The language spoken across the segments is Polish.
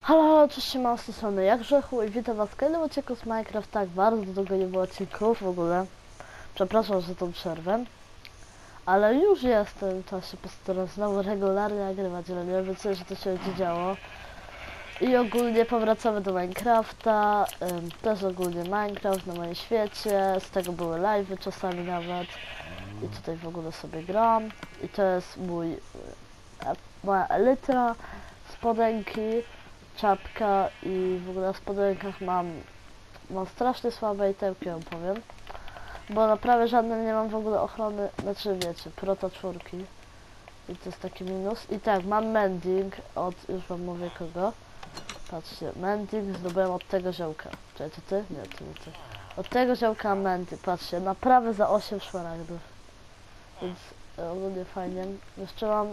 Halo, cześć, mam z tej strony jak Grzechu i witam was w kolejnym odcinku z Minecraft. Tak, bardzo długo nie było odcinków w ogóle. Przepraszam za tą przerwę. Ale już jestem, to się postaram znowu regularnie nagrywać, ale nie wiem co, że to się będzie działo. I ogólnie powracamy do Minecrafta, też ogólnie Minecraft na moim świecie, z tego były live'y czasami nawet. I tutaj w ogóle sobie gram. I to jest moja elytra, spodenki, czapka i w ogóle na spodenkach mam strasznie słabe itemki, wam powiem. Bo na prawie żadnym nie mam w ogóle ochrony, znaczy wiecie, proto czwórki. I to jest taki minus. I tak, mam mending już wam mówię kogo. Patrzcie, mending zdobyłem od tego ziołka. Czekaj, to ty? Nie, to nie ty. Od tego ziołka mending, patrzcie, naprawy za 8 szmaragdów. Więc ogólnie fajnie. Jeszcze mam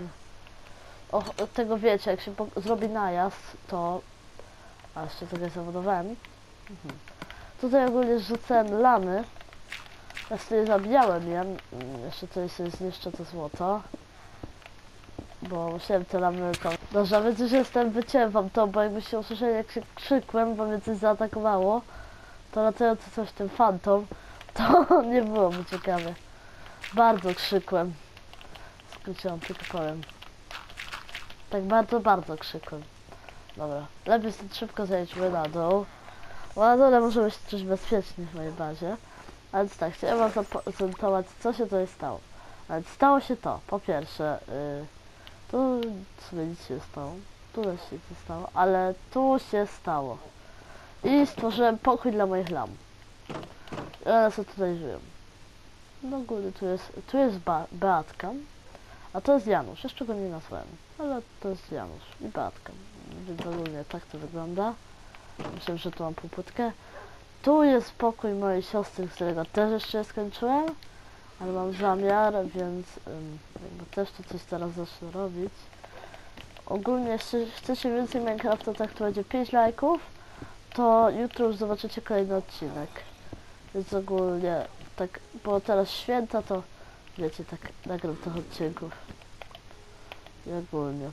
od tego wiecie, jak się zrobi najazd, to... A, jeszcze tego zawodowałem. Tutaj ogólnie rzucałem lamy. Ja sobie zabijałem je. Jeszcze tutaj sobie zniszczę to złoto. Bo musiałem te lamy tam... Dobrze, więc już wyciąłem wam to, bo jakbyście usłyszeli jak się krzykłem, bo mnie coś zaatakowało, to latający coś ten fantom, to nie byłoby ciekawe. Bardzo krzykłem. Skróciłam, tylko powiem. Tak bardzo krzykłem. Dobra, lepiej stąd szybko zejdźmy na dół. Bo na dole może być coś bezpiecznie w mojej bazie. A więc tak, chciałem was zaprezentować, co się tutaj stało. A więc stało się to, po pierwsze, tu sobie nic się stało, tu też się nic nie stało, ale tu się stało. I stworzyłem pokój dla moich lam. I one sobie tutaj żyją. No ogólnie tu jest Beatka, a to jest Janusz, jeszcze go nie nazwałem, ale to jest Janusz i Beatka. Więc ogólnie tak to wygląda. Myślę, że tu mam półpłytkę. Tu jest pokój mojej siostry, którego też jeszcze nie skończyłem, ale mam zamiar, więc jakby też tu coś teraz zacznę robić. Ogólnie, jeśli chcecie więcej Minecrafta, tak to będzie 5 lajków, to jutro już zobaczycie kolejny odcinek. Więc ogólnie, tak, bo teraz święta, to wiecie, tak nagram tych odcinków. I ogólnie.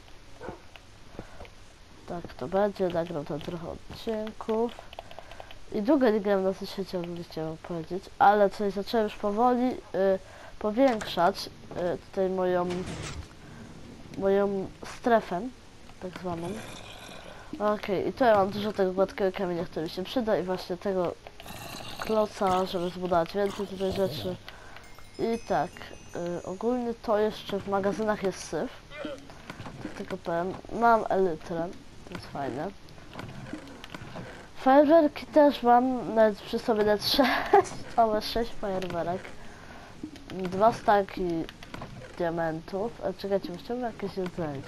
Tak to będzie, nagram tam trochę odcinków. I długo nie grałem na tej sieci, ogólnie chciałem powiedzieć, ale coś zacząłem już powoli powiększać tutaj moją strefę, tak zwaną. Okej, i tutaj mam dużo tego gładkiego kamienia, który się przyda i właśnie tego kloca, żeby zbudować więcej tutaj rzeczy. I tak, ogólnie to jeszcze w magazynach jest syf, tak tylko powiem. Mam elytrę, to jest fajne. Fajerwerki też mam, nawet przy sobie nawet 6, całe 6 fajerwerek. 2 staki diamentów. A czekajcie, chciałbym jakieś jedzenie.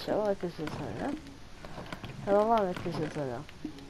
Chyba mam jakieś jedzenie.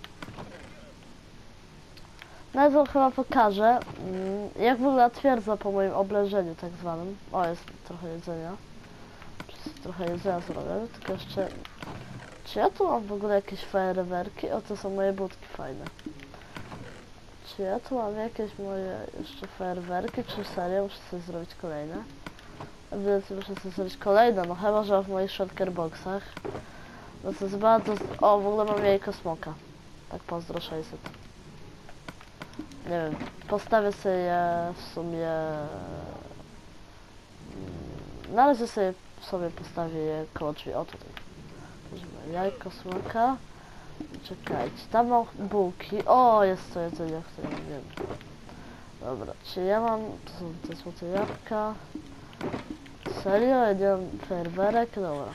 Nawet wam chyba pokażę, jak wygląda twierdza po moim oblężeniu tak zwanym. O, jest trochę jedzenia. Trochę jedzenia zrobię, tylko jeszcze... Czy ja tu mam w ogóle jakieś fajerwerki? O, to są moje budki fajne. Czy ja tu mam jakieś moje jeszcze fajerwerki, czy serio muszę sobie zrobić kolejne? Ewidentnie muszę sobie zrobić kolejne, no chyba, że w moich shulker boxach. No to jest bardzo... O, w ogóle mam jajko smoka. Tak pozdro 600. Nie wiem, postawię sobie je w sumie... Na razie sobie postawię je koło drzwi. O, tutaj. Jajko smoka. Czekajcie, tam mam bułki. O, jest to jedzenie, o którym wiem. Dobra, czy ja mam... To są te złote jabłka. Serio? Ja nie mam fajerwerek? Dobra.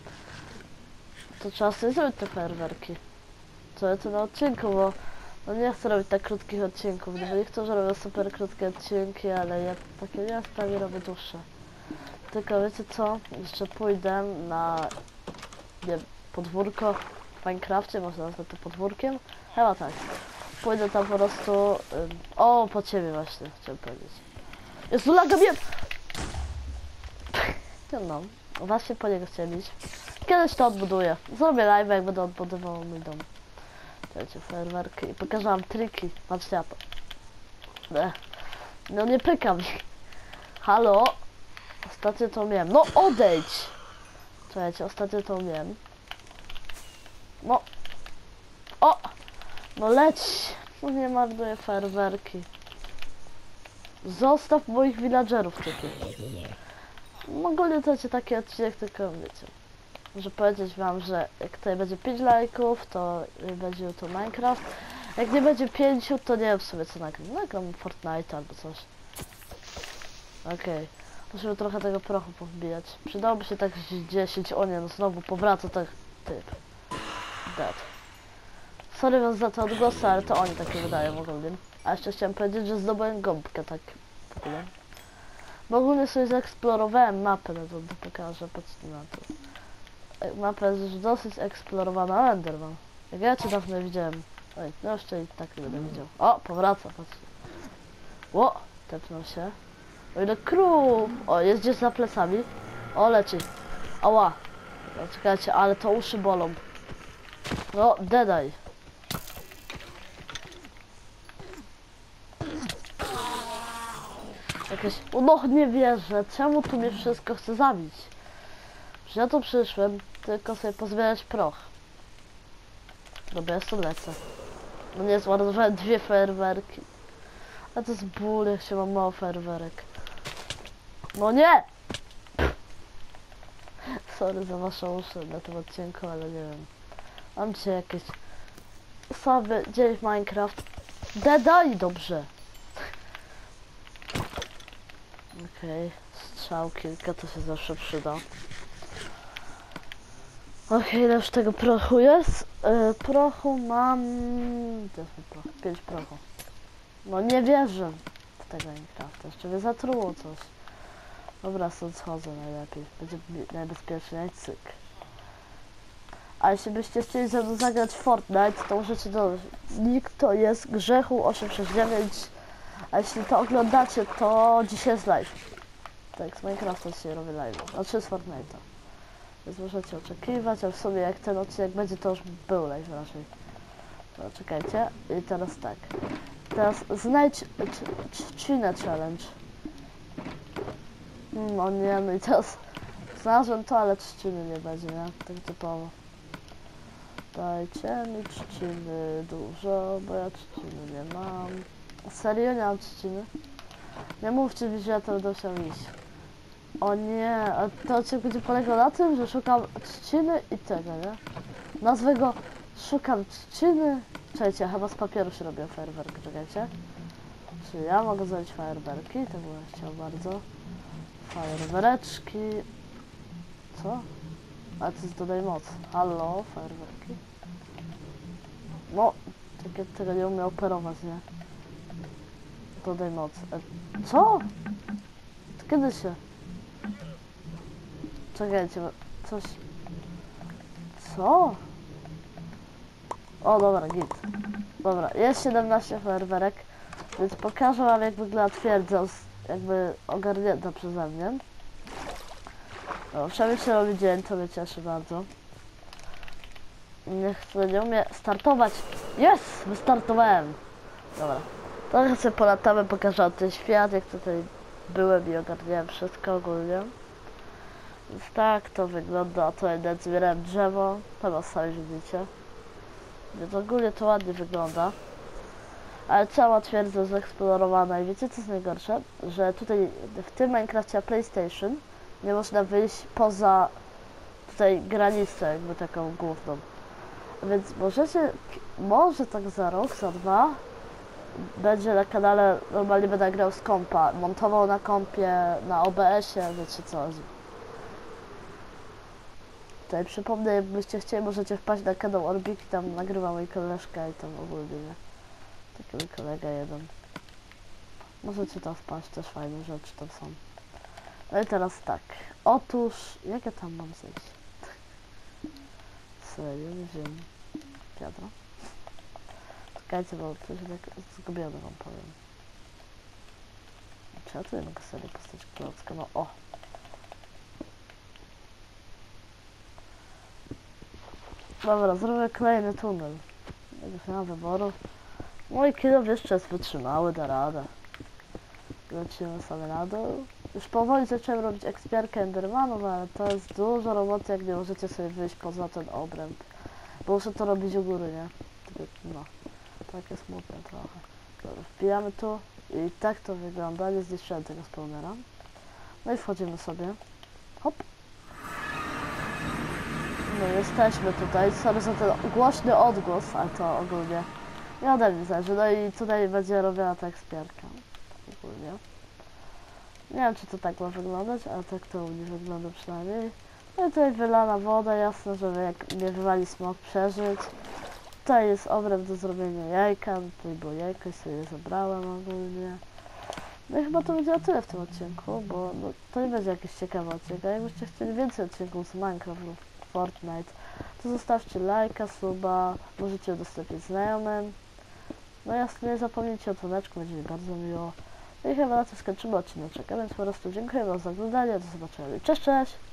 To trzeba sobie zrobić te fajerwerki. Co ja tu na odcinku, bo... No nie chcę robić tak krótkich odcinków. No bo niektórzy robią super krótkie odcinki, ale ja takie nie prawie robię dłuższe. Tylko wiecie co? Jeszcze pójdę na... Nie, podwórko w Minecrafcie, można nazwać to podwórkiem? Chyba tak. Pójdę tam po prostu... O, po ciebie właśnie, chciałem powiedzieć. Jezu, laga mnie! No, właśnie po niego chciałem iść. Kiedyś to odbuduję. Zrobię live, jak będę odbudował mój dom. Słuchajcie, fajerwerki i pokażę wam triki. Patrzcie na to. No nie pykam. Halo? Ostatnio to miałem. No odejdź! Słuchajcie, ostatnio to miałem. No, O! No leć! No nie marnuję fajerwerki. Zostaw moich villagerów tutaj. Ogólnie to będzie taki odcinek, tylko wiecie. Muszę powiedzieć wam, że jak tutaj będzie 5 lajków, to będzie to Minecraft. Jak nie będzie 5, to nie wiem w sumie co nagram. Nagram Fortnite albo coś. Okej. Musimy trochę tego prochu powbijać. Przydałoby się tak 10. O nie, no znowu powraca tak typ. Dead. Sorry was za te odgłosy, ale to oni takie wydają ogólnie. A jeszcze chciałem powiedzieć, że zdobyłem gąbkę tak w ogóle. Bo ogólnie sobie zeksplorowałem mapę, no to pokażę, patrzcie na to. Mapa jest już dosyć eksplorowana, Enderman. Jak ja cię dawno widziałem. Oj, no jeszcze i tak nie będę widział. O, powraca, patrzcie. Ło, tepnął się. O ile krów! O, jest gdzieś za plecami. O, leci. Ała. No, czekajcie, ale to uszy bolą. No, dedaj. Jakieś... No, nie wierzę. Czemu tu mnie wszystko chce zabić? Że ja tu przyszłem, tylko sobie pozbierać proch. Dobra, ja tu lecę. No nie, zmarnowałem 2 fajerwerki. A to jest ból, jak się mam mało fajerwerek. No nie! Sorry za waszą uszy na tym odcinku, ale nie wiem. Mam dzisiaj jakieś słabe dzień w Minecraft. Dedaj dobrze! Okej, strzał kilka, to się zawsze przyda. Okej, ile już tego prochu jest? Prochu mam... Gdzie jest mój proch? 5 prochu. No nie wierzę w tego Minecrafta, jeszcze mnie zatruło coś. Dobra, stąd schodzę najlepiej, będzie najbezpieczniej, cyk. A jeśli byście chcieli ze mną zagrać Fortnite, to możecie dodać. Nick to jest Grzechu869. A jeśli to oglądacie, to dzisiaj jest live. Tak, z Minecrafta dzisiaj robię live. Znaczy z Fortnite'a. Więc możecie oczekiwać, a w sumie jak ten odcinek będzie, to już był live raczej. To czekajcie. I teraz tak. Teraz znajdź trzcinę challenge. O nie, no i teraz znalazłem to, ale trzciny nie będzie, nie? Tak typowo. Dajcie mi trzciny dużo, bo ja trzciny nie mam. Serio nie mam trzciny? Nie mówcie mi, że ja to będę musiał iść. O nie, a to odcinek będzie polegał na tym, że szukam trzciny i tego, nie? Nazwę go szukam trzciny. Czekajcie, ja chyba z papieru się robię fajerwerki, czekajcie. Czy ja mogę zrobić fajerwerki? To bym chciał bardzo. Fajerwereczki. Co? A to jest dodaj moc. Halo, fajerwerki. No, tego nie umiem operować, nie? Dodaj moc. Co? To kiedy się? Czekajcie, coś... Co? O, dobra, git. Dobra, jest 17 fajerwerek, więc pokażę wam, jak wygląda twierdza, jakby ogarnięta przeze mnie. No, przynajmniej się robi dzień, to mnie cieszy bardzo. Niech to nie umie startować. Jest! Wystartowałem! Dobra. Trochę sobie polatamy, pokażę ten świat, jak tutaj byłem i ogarniałem wszystko ogólnie. Więc tak to wygląda, to jeden zbierałem drzewo, teraz sami widzicie. Więc ogólnie to ładnie wygląda. Ale cała twierdza jest zeksplorowana i wiecie co jest najgorsze? Że tutaj w tym Minecrafcie PlayStation nie można wyjść poza tutaj granicę jakby taką główną. Więc możecie, może tak za rok, za 2 będzie na kanale, normalnie będę grał z kompa, montował na kompie, na OBS-ie, wiecie co. Tutaj przypomnę, jakbyście chcieli, możecie wpaść na kanał Orbik, tam nagrywa mój koleżka i tam ogólnie, nie? Taki mój kolega jeden. Możecie tam wpaść, też fajne rzeczy tam są. No i teraz tak, otóż, jak ja tam mam zejść? Serio, nie wiem. Wiadro. Czekajcie, bo coś tak zgubione wam powiem. Czy ja tu mogę sobie postać klocka? No o! Dobra, zrobię kolejny tunel. Jak nie mam wyboru. Mój kilo jeszcze jest wytrzymały, da radę. Lecimy sobie na dół. Już powoli zacząłem robić ekspiarkę Endermanów, ale to jest dużo roboty, jak nie możecie sobie wyjść poza ten obręb. Bo muszę to robić u góry, nie? no, takie smutne trochę. Dobra, wbijamy tu i tak to wygląda, nie zniszczyłem tego spawnera. No i wchodzimy sobie. Hop. No jesteśmy tutaj, sorry za ten głośny odgłos, ale to ogólnie nie ode mnie zależy. No i tutaj będzie robiona ta ekspiarka. Ogólnie. Nie wiem, czy to tak ma wyglądać, ale tak to u mnie wygląda przynajmniej. No i tutaj wylana woda, jasne, żeby jak mnie wywali smok przeżyć. Tutaj jest obręb do zrobienia jajka, tutaj było jajko i sobie je zabrałem ogólnie. No i chyba to będzie na tyle w tym odcinku, bo no, to nie będzie jakiś ciekawy odcinek. A jakbyście chcieli więcej odcinków z Minecraft lub Fortnite, to zostawcie lajka, suba, możecie udostępnić znajomym. No jasne, nie zapomnijcie o dzwoneczku, będzie mi bardzo miło. No i chyba na tym skończymy odcineczek, a więc po prostu dziękuję wam za oglądanie, do zobaczenia. Cześć, cześć!